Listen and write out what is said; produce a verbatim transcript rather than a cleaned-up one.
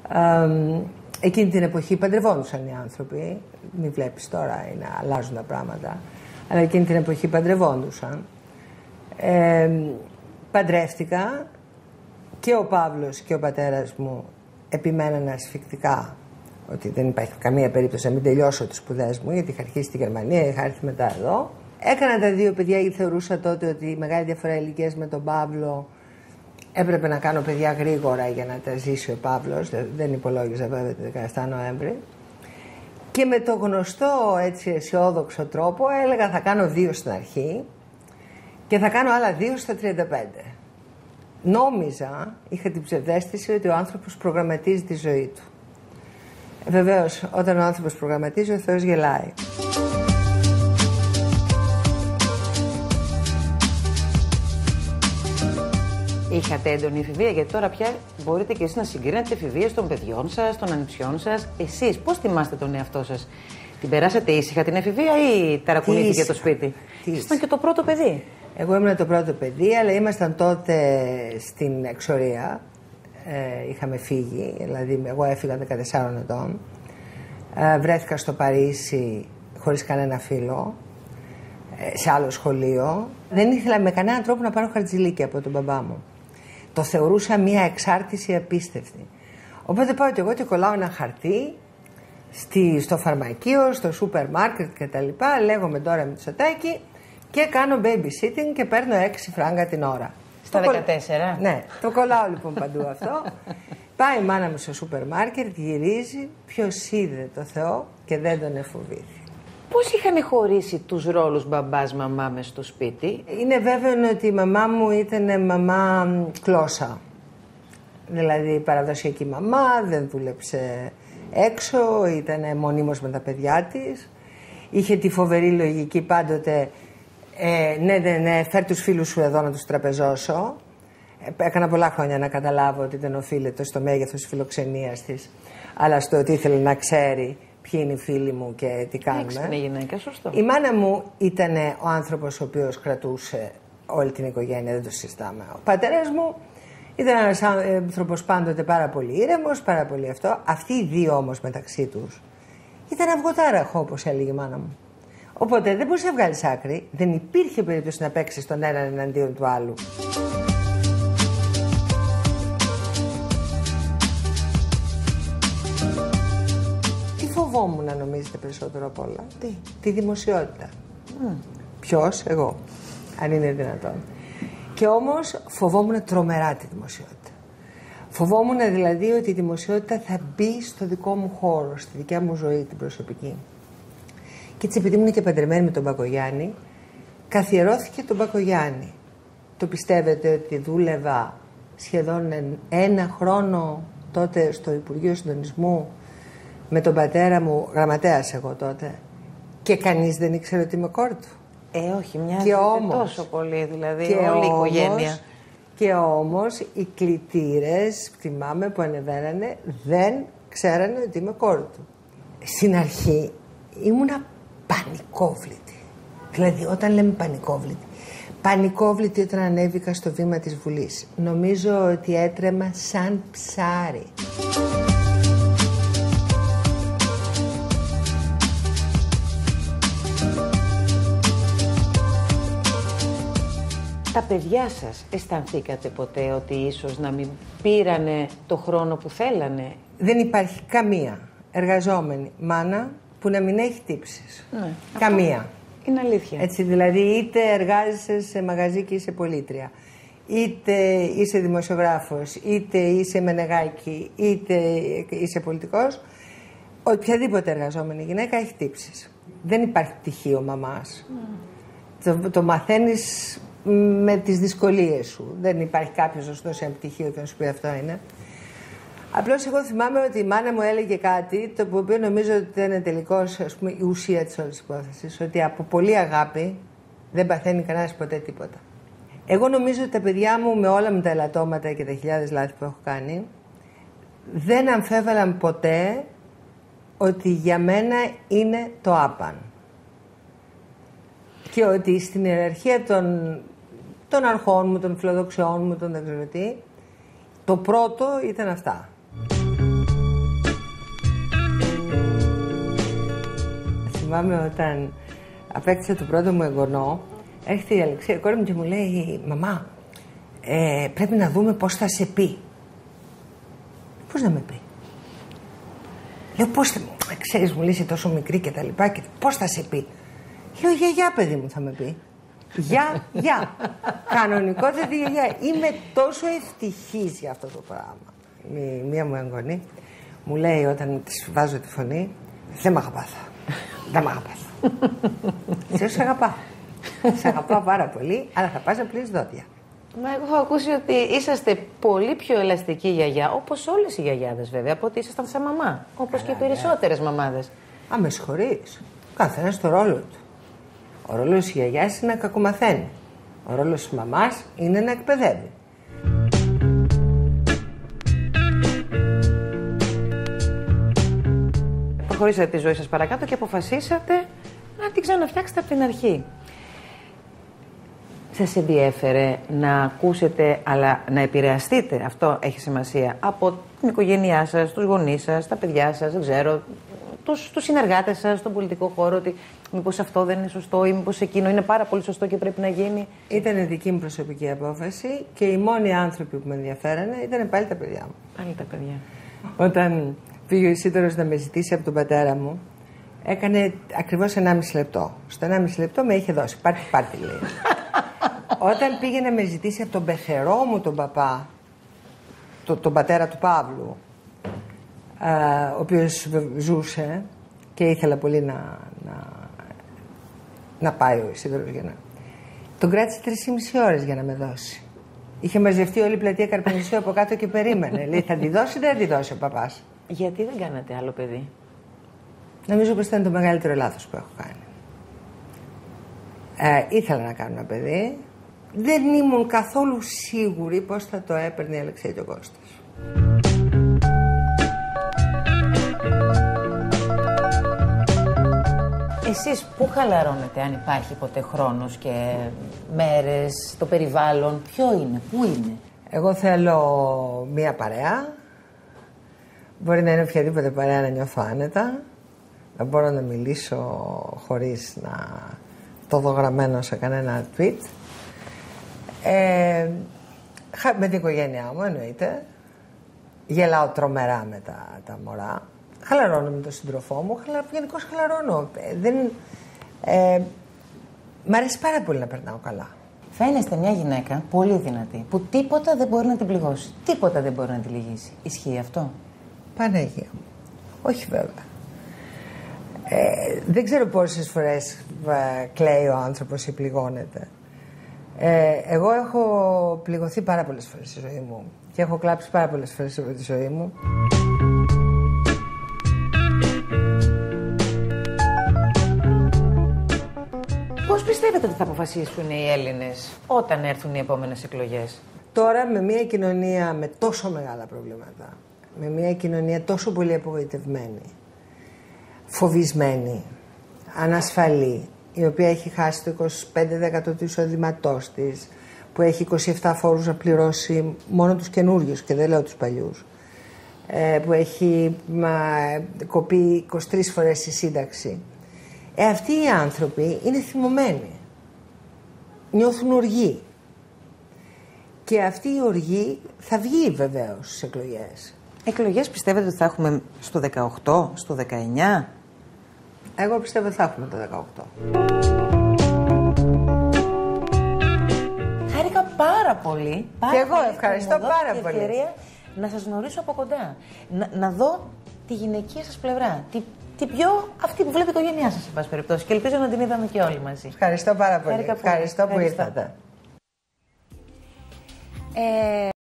Ε, εκείνη την εποχή παντρευόντουσαν οι άνθρωποι. Μην βλέπεις τώρα, είναι, αλλάζουν τα πράγματα. Αλλά εκείνη την εποχή παντρευόντουσαν. Ε, παντρεύτηκα και ο Παύλος και ο πατέρας μου επιμέναν ασφικτικά ότι δεν υπάρχει καμία περίπτωση να μην τελειώσω τις σπουδές μου, γιατί είχα αρχίσει στη Γερμανία, είχα έρθει μετά εδώ. Έκανα τα δύο παιδιά γιατί θεωρούσα τότε ότι η μεγάλη διαφορά ηλικίας με τον Παύλο έπρεπε να κάνω παιδιά γρήγορα για να τα ζήσει ο Παύλος. Δεν υπολόγιζα βέβαια το δεκαεπτά Νοέμβρη. Και με το γνωστό έτσι αισιόδοξο τρόπο έλεγα θα κάνω δύο στην αρχή και θα κάνω άλλα δύο στα τριάντα πέντε. Νόμιζα, είχα την ψευδαίσθηση ότι ο άνθρωπος προγραμματίζει τη ζωή του. Ε, βεβαίως, όταν ο άνθρωπος προγραμματίζει, ο Θεός γελάει. Είχατε έντονη εφηβεία, γιατί τώρα πια μπορείτε και εσείς να συγκρίνετε εφηβείες των παιδιών σας, των ανιψιών σας. Εσείς πώς θυμάστε τον εαυτό σας? Την περάσατε ήσυχα την εφηβεία ή ταρακουνήθηκε το σπίτι? Ήσασταν και το πρώτο παιδί. Εγώ ήμουν το πρώτο παιδί, αλλά ήμασταν τότε στην εξορία. Ε, είχαμε φύγει, δηλαδή εγώ έφυγα δεκατεσσάρων ετών. Ε, βρέθηκα στο Παρίσι χωρίς κανένα φίλο, ε, σε άλλο σχολείο. Δεν ήθελα με κανέναν τρόπο να πάρω χαρτζηλίκι από τον μπαμπά μου. Το θεωρούσα μια εξάρτηση απίστευτη. Οπότε πάω και εγώ και κολλάω ένα χαρτί στη, στο φαρμακείο, στο σούπερ μάρκετ κτλ. Λέγομαι τώρα Μητσοτάκη και κάνω babysitting και παίρνω έξι φράγκα την ώρα. Στα δεκατέσσερα. Ναι, το κολλάω λοιπόν παντού αυτό. Πάει η μάνα μου στο σούπερ μάρκετ, γυρίζει, ποιος είδε το Θεό και δεν τον εφοβήθη. Πώς είχαν χωρίσει τους ρόλους μπαμπάς, μαμά μες στο σπίτι? Είναι βέβαιο ότι η μαμά μου ήταν μαμά κλώσσα. Δηλαδή παραδοσιακή μαμά, δεν δούλεψε έξω, ήταν μονίμως με τα παιδιά της. Είχε τη φοβερή λογική πάντοτε, ε, ναι, ναι, ναι, φέρ τους φίλους σου εδώ να τους τραπεζώσω. Ε, έκανα πολλά χρόνια να καταλάβω ότι δεν οφείλεται στο μέγεθος της φιλοξενίας της, αλλά στο ότι ήθελε να ξέρει ποιοι είναι οι φίλοι μου και τι κάνουμε. Έξυπνη γυναίκα, σωστό. Η μάνα μου ήταν ο άνθρωπος ο οποίος κρατούσε όλη την οικογένεια, δεν το συζητάμε. Ο πατέρας μου ήταν ένας άνθρωπος πάντοτε πάρα πολύ ήρεμος, πάρα πολύ αυτό. Αυτοί οι δύο όμως μεταξύ τους ήταν αυγοτάραχο, όπως έλεγε η μάνα μου. Οπότε δεν μπορούσε να βγάλεις άκρη, δεν υπήρχε περίπτωση να παίξεις τον έναν εναντίον του άλλου. Φοβόμουν να νομίζετε περισσότερο απ' όλα. Τι? Τη δημοσιότητα. Mm. Ποιος? Εγώ. Αν είναι δυνατόν. Και όμως φοβόμουν τρομερά τη δημοσιότητα. Φοβόμουν δηλαδή ότι η δημοσιότητα θα μπει στο δικό μου χώρο, στη δικιά μου ζωή, την προσωπική. Και έτσι επειδή ήμουν και παντρεμένη με τον Μπακογιάννη, καθιερώθηκε τον Μπακογιάννη. Το πιστεύετε ότι δούλευα σχεδόν ένα χρόνο τότε στο Υπουργείο Συντονισμού με τον πατέρα μου, γραμματέας εγώ τότε, και κανείς δεν ήξερε ότι είμαι κόρη του? Ε, όχι, μοιάζει τόσο πολύ, δηλαδή, και όλη η όμως, οικογένεια. Και όμως οι κλητήρες, θυμάμαι, που ανεβαίνανε, δεν ξέρανε ότι είμαι κόρη του. Στην αρχή ήμουνα πανικόβλητη. Δηλαδή, όταν λέμε πανικόβλητη, πανικόβλητη όταν ανέβηκα στο βήμα της Βουλής. Νομίζω ότι έτρεμα σαν ψάρι. Τα παιδιά σας αισθανθήκατε ποτέ ότι ίσως να μην πήρανε το χρόνο που θέλανε? Δεν υπάρχει καμία εργαζόμενη μάνα που να μην έχει τύψεις. Ναι. Καμία. Είναι αλήθεια. Έτσι, δηλαδή, είτε εργάζεσαι σε μαγαζί και είσαι πολίτρια, είτε είσαι δημοσιογράφος, είτε είσαι μενεγάκι, είτε είσαι πολιτικός, οποιαδήποτε εργαζόμενη γυναίκα έχει τύψεις. Δεν υπάρχει πτυχίο μαμάς. Mm. Το, το μαθαίνεις με τις δυσκολίες σου. Δεν υπάρχει κάποιος να σου δώσει ένα πτυχίο και να σου πει αυτό είναι. Απλώς εγώ θυμάμαι ότι η μάνα μου έλεγε κάτι το οποίο νομίζω ότι ήταν τελικώς, ας πούμε, η ουσία της όλης υπόθεσης, ότι από πολύ αγάπη δεν παθαίνει κανένας ποτέ τίποτα. Εγώ νομίζω ότι τα παιδιά μου, με όλα μου τα ελαττώματα και τα χιλιάδες λάθη που έχω κάνει, δεν αμφέβαλαν ποτέ ότι για μένα είναι το άπαν. Και ότι στην ιεραρχία των, των αρχών μου, των φιλοδοξιών μου, των δεν ξέρω τι, το πρώτο ήταν αυτά. θυμάμαι όταν απέκτησα το πρώτο μου εγγονό, έρχεται η Αλεξία, η κόρη μου, και μου λέει: «Μαμά, ε, πρέπει να δούμε πώς θα σε πει». Πώς να με πει? Λέω: «Πώς θα, ξέρεις, μου λύσει τόσο μικρή και τα λοιπά, και πώς θα σε πει?» Λέω: «Γιαγιά, παιδί μου, θα με πει». Γεια, γεια. Κανονικότατη γιαγιά. Είμαι τόσο ευτυχής για αυτό το πράγμα. Η μία μου εγγονή μου λέει όταν της βάζω τη φωνή: «Δεν μ' αγαπάθα. Δεν μ' αγαπάθα». Σε σ' αγαπά. Σε αγαπάω πάρα πολύ, αλλά θα πας να πλύνεις δόντια. Μα εγώ έχω ακούσει ότι είσαστε πολύ πιο ελαστική γιαγιά, όπως όλες οι γιαγιάδες βέβαια, από ότι ήσασταν σαν μαμά. Όπως και οι περισσότερες μαμάδες. Α, με συγχωρείς. Καθένας στο ρόλο του. Ο ρόλος της γιαγιάς είναι να κακομαθαίνει. Ο ρόλος της μαμάς είναι να εκπαιδεύει. Προχωρήσατε τη ζωή σας παρακάτω και αποφασίσατε να την ξαναφτιάξετε από την αρχή. Σας ενδιέφερε να ακούσετε, αλλά να επηρεαστείτε, αυτό έχει σημασία, από την οικογένειά σας, τους γονείς σας, τα παιδιά σας, δεν ξέρω, τους, τους συνεργάτες σας στον πολιτικό χώρο, ότι μήπως αυτό δεν είναι σωστό ή μήπως εκείνο είναι πάρα πολύ σωστό και πρέπει να γίνει? Ήταν δική μου προσωπική απόφαση και οι μόνοι άνθρωποι που με ενδιαφέρανε ήταν πάλι τα παιδιά μου. Πάλι τα παιδιά. Όταν πήγε ο Ισίδωρος να με ζητήσει από τον πατέρα μου, έκανε ακριβώς ενάμιση λεπτό. Στο ενάμιση λεπτό με είχε δώσει. Πάρτι, πάρτι, λέει. Όταν πήγε να με ζητήσει από τον πεθερό μου τον παπά, το, τον πατέρα του Παύλου, α, ο οποίος ζούσε και ήθελα πολύ να, να, να πάει ο Ισίδωρος για να... Τον κράτησε τρεις και μισή ώρες για να με δώσει. Είχε μαζευτεί όλη η πλατεία Καρπενησίου από κάτω και περίμενε. Λέει: «Θα τη δώσει ή δεν θα τη δώσει ο παπάς?» Γιατί δεν κάνατε άλλο παιδί? Νομίζω πως ήταν το μεγαλύτερο λάθος που έχω κάνει. Ε, ήθελα να κάνω ένα παιδί. Δεν ήμουν καθόλου σίγουρη πως θα το έπαιρνε η Αλεξία και ο Κώστας. Εσείς πού χαλαρώνετε, αν υπάρχει ποτέ χρόνος και μέρες, το περιβάλλον, ποιο είναι, πού είναι? Εγώ θέλω μία παρέα. Μπορεί να είναι οποιαδήποτε παρέα, να νιώθω άνετα. Να μπορώ να μιλήσω χωρίς να το δω γραμμένο σε κανένα tweet. Ε, με την οικογένειά μου εννοείται. Γελάω τρομερά με τα, τα μωρά. Χαλαρώνω με τον σύντροφό μου. Χαλα, γενικώς χαλαρώνω. Ε, δεν, ε, μ' αρέσει πάρα πολύ να περνάω καλά. Φαίνεστε μια γυναίκα πολύ δυνατή, που τίποτα δεν μπορεί να την πληγώσει. Τίποτα δεν μπορεί να την λυγίσει. Ισχύει αυτό? Παναγία μου. Όχι βέβαια. Ε, δεν ξέρω πόσες φορές ε, κλαίει ο άνθρωπος ή πληγώνεται. Ε, εγώ έχω πληγωθεί πάρα πολλές φορές στη ζωή μου και έχω κλάψει πάρα πολλές φορές από τη ζωή μου. Πώς πιστεύετε ότι θα αποφασίσουν οι Έλληνες όταν έρθουν οι επόμενες εκλογές? Τώρα, με μια κοινωνία με τόσο μεγάλα προβλήματα, με μια κοινωνία τόσο πολύ απογοητευμένη, φοβισμένη, ανασφαλή, η οποία έχει χάσει το είκοσι πέντε τοις εκατό του εισοδήματός της, που έχει είκοσι επτά φόρους να πληρώσει μόνο τους καινούριους και δεν λέω τους παλιούς, ε, που έχει μα, κοπεί είκοσι τρεις φορές η σύνταξη. Ε, αυτοί οι άνθρωποι είναι θυμωμένοι. Νιώθουν οργή. Και αυτή η οργή θα βγει βεβαίως στις εκλογές. Εκλογές πιστεύετε ότι θα έχουμε στο δεκαοκτώ, στο δεκαεννιά? Εγώ πιστεύω ότι θα έχουμε το δεκαοκτώ. Χάρηκα πάρα πολύ. Πάρα και εγώ πολύ ευχαριστώ πάρα πολύ. Ευκαιρία να σας γνωρίσω από κοντά. Να, να δω τη γυναικεία σας πλευρά. Τη, τη πιο αυτή που βλέπει η οικογένειά σας, σε πάση περιπτώσει. Και ελπίζω να την είδαμε και όλοι μαζί. Ευχαριστώ πάρα πολύ. Ευχαριστώ, Ευχαριστώ που Ευχαριστώ. ήρθατε. Ε...